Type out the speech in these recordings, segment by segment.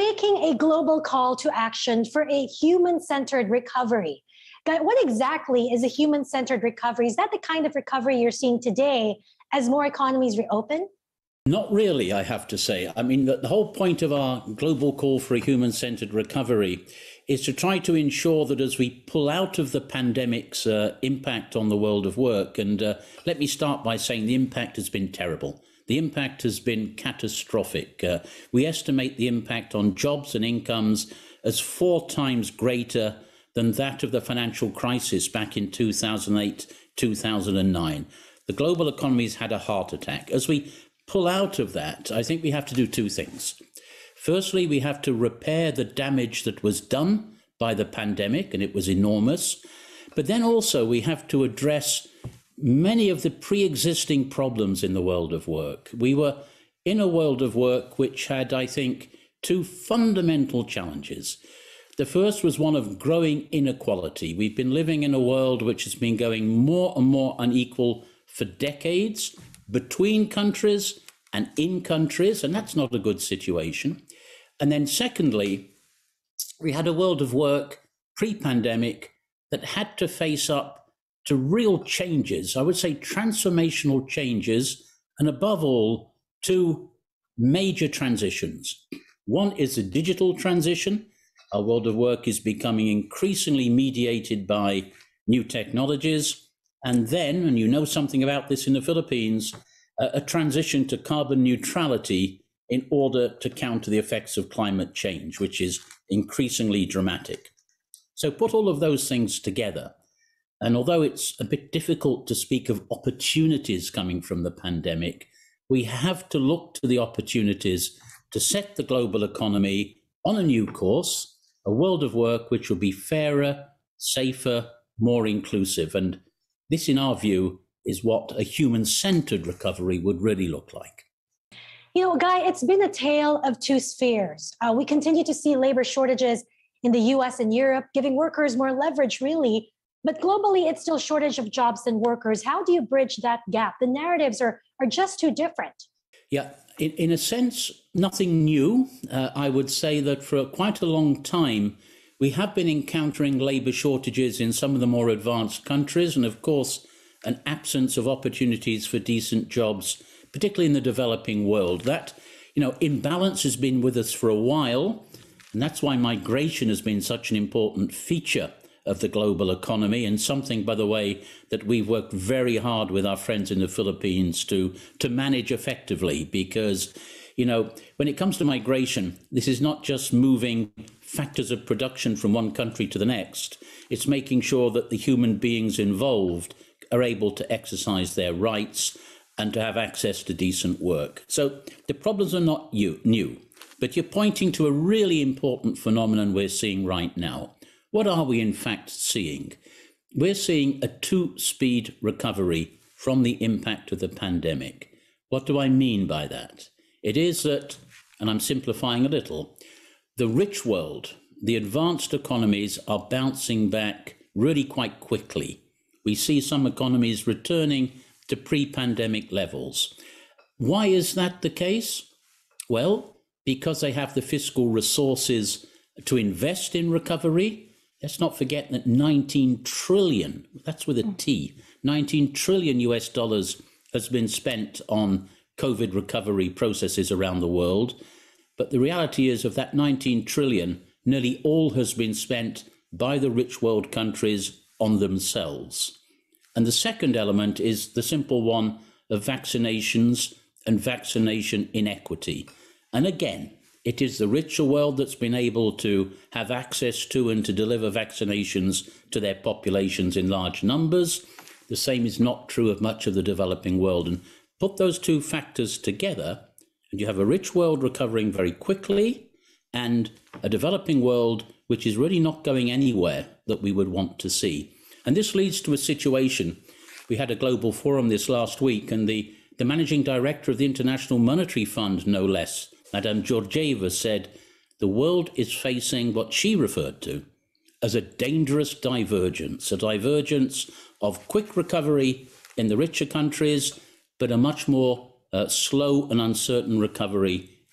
making a global call to action for a human-centered recovery. Guy, what exactly is a human-centered recovery? Is that the kind of recovery you're seeing today as more economies reopen? Not really, I have to say. I mean, the whole point of our global call for a human-centered recovery is to try to ensure that as we pull out of the pandemic's impact on the world of work, and let me start by saying the impact has been terrible. The impact has been catastrophic. We estimate the impact on jobs and incomes as 4 times greater than that of the financial crisis back in 2008, 2009. The global economy's had a heart attack. As we pull out of that, I think we have to do 2 things. Firstly, we have to repair the damage that was done by the pandemic, and it was enormous. But then also we have to address many of the pre-existing problems in the world of work. We were in a world of work which had, I think, 2 fundamental challenges. The first was one of growing inequality. We've been living in a world which has been going more and more unequal for decades, between countries and in countries, and that's not a good situation. And then secondly, we had a world of work pre-pandemic that had to face up to real changes, I would say transformational changes, and above all, 2 major transitions. One is the digital transition. Our world of work is becoming increasingly mediated by new technologies. And then, and you know something about this in the Philippines, a transition to carbon neutrality in order to counter the effects of climate change, which is increasingly dramatic. So put all of those things together. And although it's a bit difficult to speak of opportunities coming from the pandemic, we have to look to the opportunities to set the global economy on a new course, a world of work which will be fairer, safer, more inclusive. And this, in our view, is what a human-centered recovery would really look like. You know, Guy, it's been a tale of 2 spheres. We continue to see labor shortages in the US and Europe, giving workers more leverage, really. But globally, it's still a shortage of jobs and workers. How do you bridge that gap? The narratives are just too different. Yeah, in a sense, nothing new. I would say that for quite a long time, we have been encountering labor shortages in some of the more advanced countries, and of course, an absence of opportunities for decent jobs, particularly in the developing world. That, imbalance has been with us for a while, and that's why migration has been such an important feature of the global economy, and something, by the way, that we've worked very hard with our friends in the Philippines to manage effectively, because, when it comes to migration, this is not just moving factors of production from one country to the next. It's making sure that the human beings involved are able to exercise their rights and to have access to decent work. So the problems are not new, but you're pointing to a really important phenomenon we're seeing right now. What are we in fact seeing? We're seeing a 2-speed recovery from the impact of the pandemic. What do I mean by that? It is that, and I'm simplifying a little, the rich world, the advanced economies are bouncing back really quite quickly. We see some economies returning to pre-pandemic levels. Why is that the case? Well, because they have the fiscal resources to invest in recovery. Let's not forget that 19 trillion, that's with a T, 19 trillion US dollars has been spent on COVID recovery processes around the world. But the reality is, of that 19 trillion, nearly all has been spent by the rich world countries on themselves. And the second element is the simple one of vaccinations and vaccination inequity. And again, it is the richer world that's been able to have access to and to deliver vaccinations to their populations in large numbers. The same is not true of much of the developing world. And put those 2 factors together, and you have a rich world recovering very quickly and a developing world which is really not going anywhere that we would want to see. And this leads to a situation. We had a global forum this last week, and the managing director of the International Monetary Fund, no less, Madame Georgieva, said the world is facing what she referred to as a dangerous divergence, a divergence of quick recovery in the richer countries, but a much more slow and uncertain recovery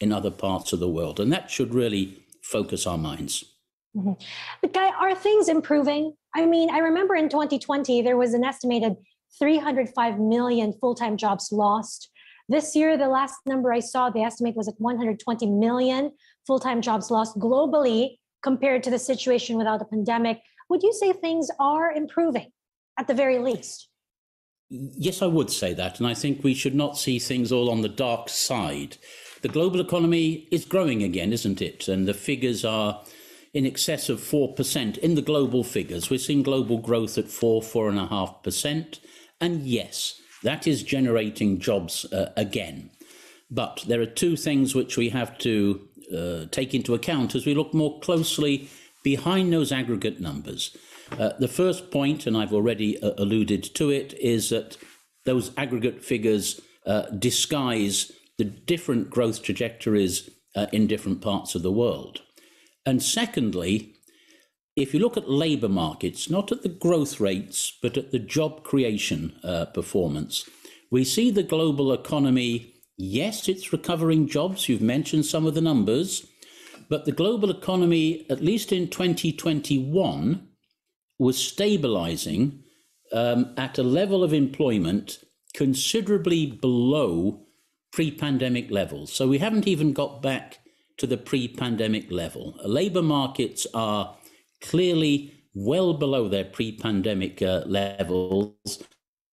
in other parts of the world. And that should really focus our minds. Mhm. But Guy, are things improving? I mean, I remember in 2020, there was an estimated 305 million full-time jobs lost. This year, the last number I saw, the estimate was at 120 million full-time jobs lost globally compared to the situation without the pandemic. Would you say things are improving at the very least? Yes, I would say that. And I think we should not see things all on the dark side. The global economy is growing again, isn't it? And the figures are in excess of 4% in the global figures. We're seeing global growth at 4.5%. And yes, that is generating jobs again. But there are two things which we have to take into account as we look more closely behind those aggregate numbers. The first point, and I've already alluded to it, is that those aggregate figures disguise the different growth trajectories in different parts of the world. And secondly, if you look at labour markets, not at the growth rates, but at the job creation performance, we see the global economy, yes, it's recovering jobs. You've mentioned some of the numbers, but the global economy, at least in 2021, was stabilizing at a level of employment considerably below pre-pandemic levels. So we haven't even got back to the pre-pandemic level. Labour markets are clearly well below their pre-pandemic levels.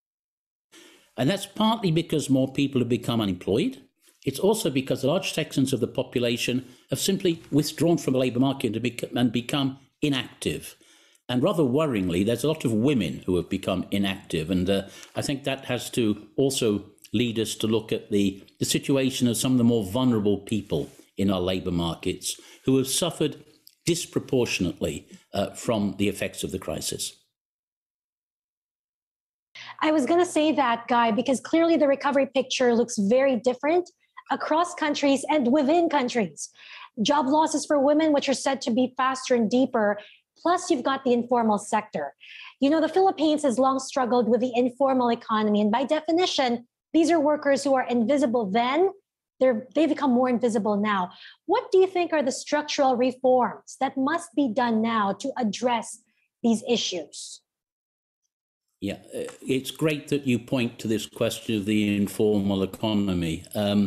And that's partly because more people have become unemployed. It's also because large sections of the population have simply withdrawn from the labour market and become inactive. And rather worryingly, there's a lot of women who have become inactive. And I think that has to also lead us to look at the situation of some of the more vulnerable people in our labour markets who have suffered disproportionately from the effects of the crisis. I was going to say that, Guy, because clearly the recovery picture looks very different across countries and within countries. Job losses for women, which are said to be faster and deeper. Plus, you've got the informal sector. You know, the Philippines has long struggled with the informal economy. And by definition, these are workers who are invisible then. They've become more invisible now. What do you think are the structural reforms that must be done now to address these issues? Yeah, it's great that you point to this question of the informal economy.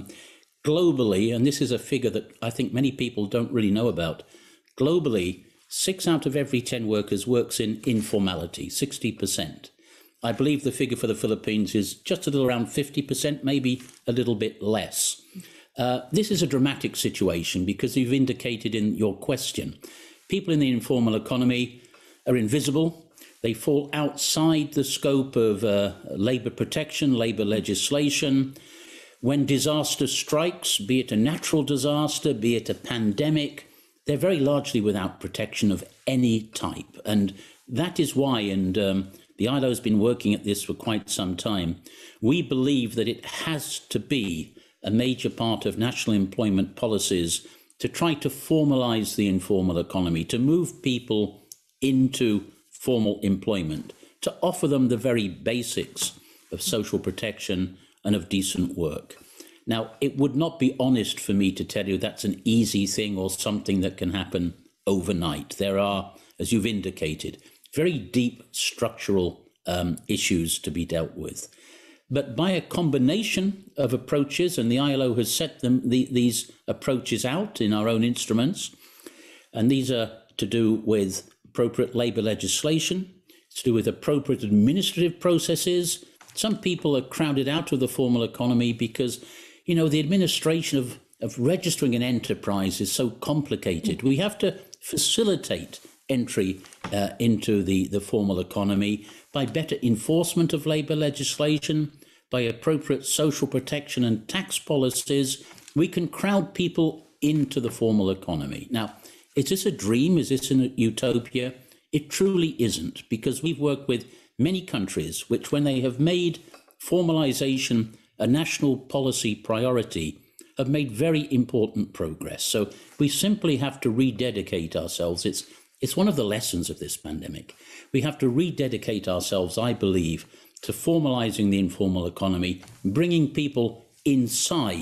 Globally, and this is a figure that I think many people don't really know about, globally, 6 out of every 10 workers works in informality, 60%. I believe the figure for the Philippines is just a little around 50%, maybe a little bit less. This is a dramatic situation because you've indicated in your question, people in the informal economy are invisible. They fall outside the scope of labour protection, labour legislation. When disaster strikes, be it a natural disaster, be it a pandemic, they're very largely without protection of any type. And that is why, and the ILO has been working at this for quite some time, we believe that it has to be a major part of national employment policies to try to formalise the informal economy, to move people into formal employment, to offer them the very basics of social protection and of decent work. Now, it would not be honest for me to tell you that's an easy thing or something that can happen overnight. There are, as you've indicated, very deep structural issues to be dealt with. But by a combination of approaches, and the ILO has set these approaches out in our own instruments, and these are to do with appropriate labour legislation, it's to do with appropriate administrative processes. Some people are crowded out of the formal economy because, you know, the administration of registering an enterprise is so complicated. We have to facilitate entry into the formal economy by better enforcement of labour legislation, by appropriate social protection and tax policies. We can crowd people into the formal economy. Now, is this a dream? Is this a utopia? It truly isn't, because we've worked with many countries which, when they have made formalisation a national policy priority, have made very important progress. So we simply have to rededicate ourselves. It's one of the lessons of this pandemic. We have to rededicate ourselves, I believe, to formalising the informal economy, bringing people inside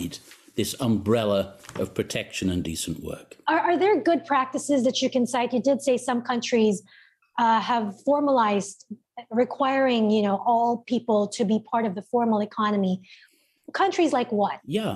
this umbrella of protection and decent work. Are there good practices that you can cite? You did say some countries have formalized requiring, all people to be part of the formal economy. Countries like what? Yeah.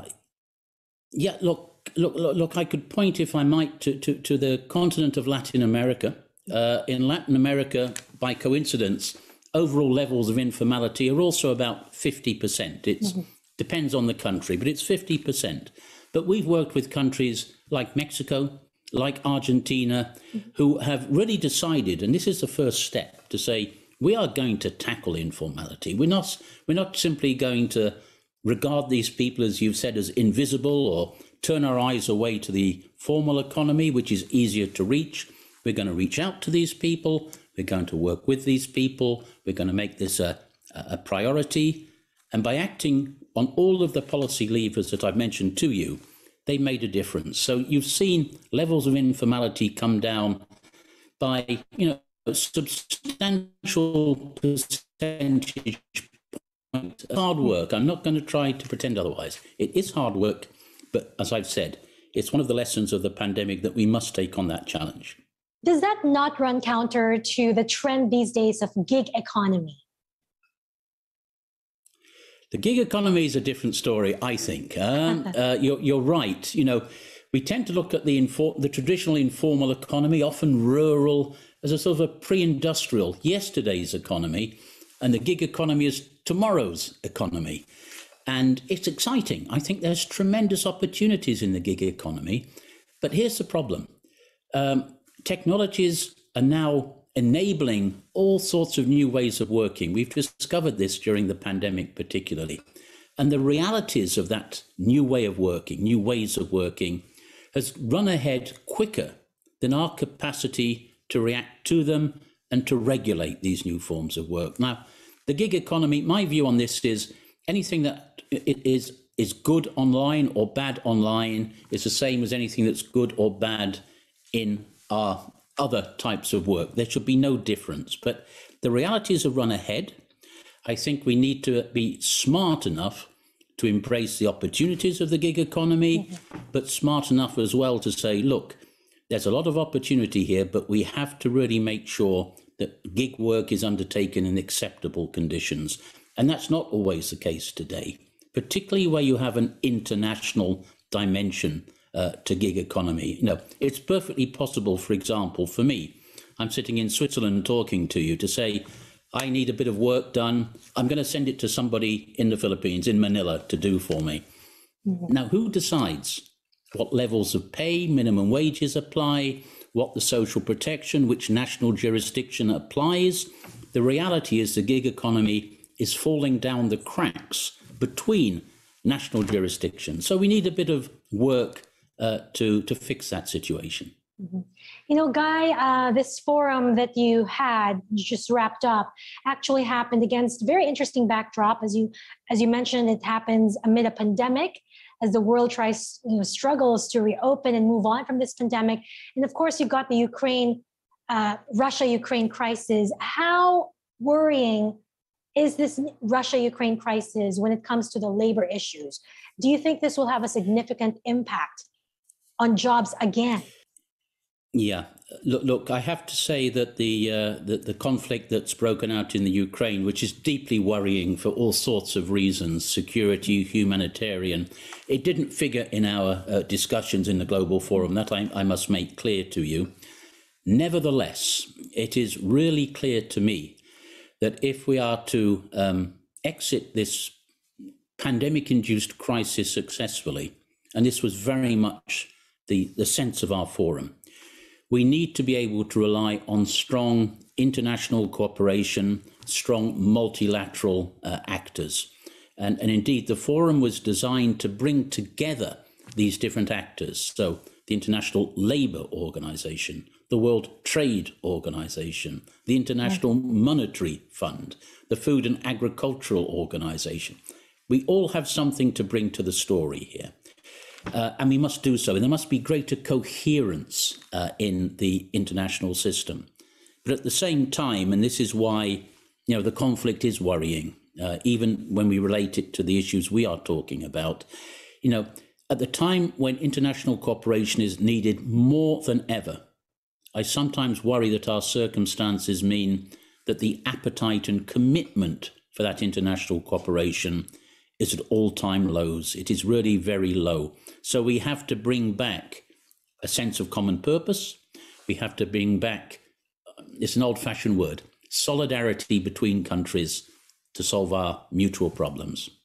Look. I could point, if I might, to the continent of Latin America. In Latin America, by coincidence, overall levels of informality are also about 50%. It depends on the country, but it's 50%. But we've worked with countries like Mexico, like Argentina, who have really decided, and this is the first step, to say we are going to tackle informality. We're not simply going to regard these people, as you've said, as invisible or turn our eyes away to the formal economy, which is easier to reach. We're going to reach out to these people. We're going to work with these people. We're going to make this a priority. And by acting on all of the policy levers that I've mentioned to you, they made a difference. So you've seen levels of informality come down by, a substantial percentage point. Hard work. I'm not going to try to pretend otherwise. It is hard work, but as I've said, it's one of the lessons of the pandemic that we must take on that challenge. Does that not run counter to the trend these days of gig economy? The gig economy is a different story, I think. You're right. We tend to look at the traditional informal economy, often rural, as a sort of a pre-industrial, yesterday's economy, and the gig economy is tomorrow's economy. And it's exciting. I think there's tremendous opportunities in the gig economy. But here's the problem. Technologies are now enabling all sorts of new ways of working. We've discovered this during the pandemic particularly. And the realities of that new way of working, new ways of working, has run ahead quicker than our capacity to react to them and to regulate these new forms of work. Now, the gig economy, my view on this is anything that is good online or bad online is the same as anything that's good or bad in our other types of work. There should be no difference. But the realities have run ahead. I think we need to be smart enough to embrace the opportunities of the gig economy, but smart enough as well to say, look, there's a lot of opportunity here, but we have to really make sure that gig work is undertaken in acceptable conditions. And that's not always the case today, particularly where you have an international dimension to gig economy. It's perfectly possible, for example, for me, I'm sitting in Switzerland talking to you, to say, I need a bit of work done. I'm going to send it to somebody in the Philippines, in Manila, to do for me. Now, who decides what levels of pay, minimum wages apply, what the social protection, which national jurisdiction applies? The reality is the gig economy is falling down the cracks between national jurisdictions. So we need a bit of work to fix that situation. Guy, this forum that you just wrapped up, actually happened against a very interesting backdrop. As you mentioned, it happens amid a pandemic, as the world struggles to reopen and move on from this pandemic. And of course, you've got the Russia-Ukraine crisis. How worrying is this Russia-Ukraine crisis when it comes to the labor issues? Do you think this will have a significant impact on jobs again? Yeah, look, I have to say that the conflict that's broken out in the Ukraine, which is deeply worrying for all sorts of reasons, security, humanitarian, it didn't figure in our discussions in the Global Forum. That I must make clear to you. Nevertheless, it is really clear to me that if we are to exit this pandemic-induced crisis successfully, and this was very much the sense of our forum, we need to be able to rely on strong international cooperation, strong multilateral actors. And indeed, the forum was designed to bring together these different actors. So the International Labour Organization, the World Trade Organization, the International Monetary Fund, the Food and Agricultural Organization. We all have something to bring to the story here. And we must do so. And there must be greater coherence in the international system. But at the same time, and this is why the conflict is worrying, even when we relate it to the issues we are talking about, At the time when international cooperation is needed more than ever, I sometimes worry that our circumstances mean that the appetite and commitment for that international cooperation is at all-time lows. It is really very low. So we have to bring back a sense of common purpose. We have to bring back, it's an old-fashioned word, solidarity between countries to solve our mutual problems.